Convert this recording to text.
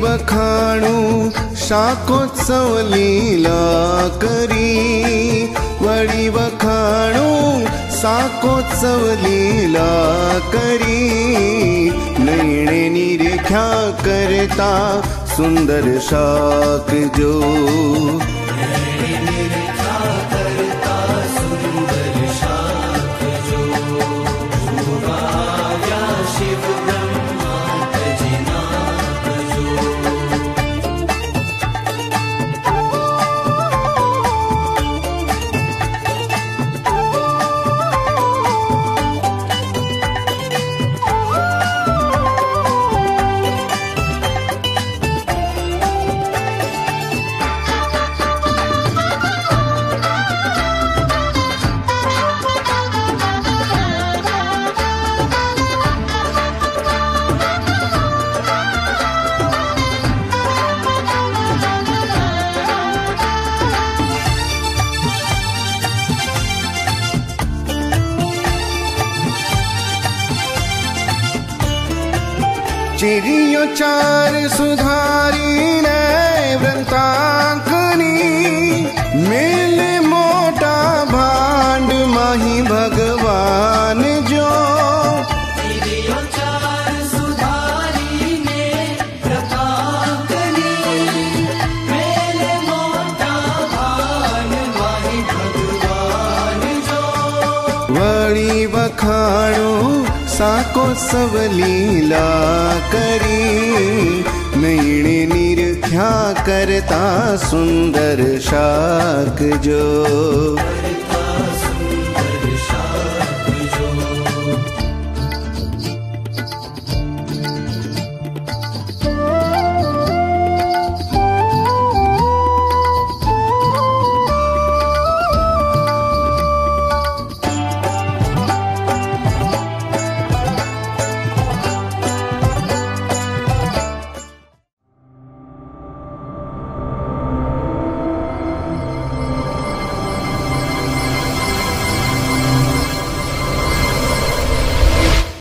वखाणू शाकोत्सव लीला करी, वड़ी वखाणू शाकोत्सव लीला करी। नैणे निरीख्या करता सुंदर शाक जो, चिड़ियों चार सुधारी ने वृंतांकनी, मेले मोटा भांड माही भगवान जो। चिड़ियों चार सुधारी ने वृंतांकनी, मेले मोटा भांड माही भगवान जो। वड़ी वखाणो शाकोत्सव लीला करी, नैणे निरीख्या करता सुंदर शाक जो।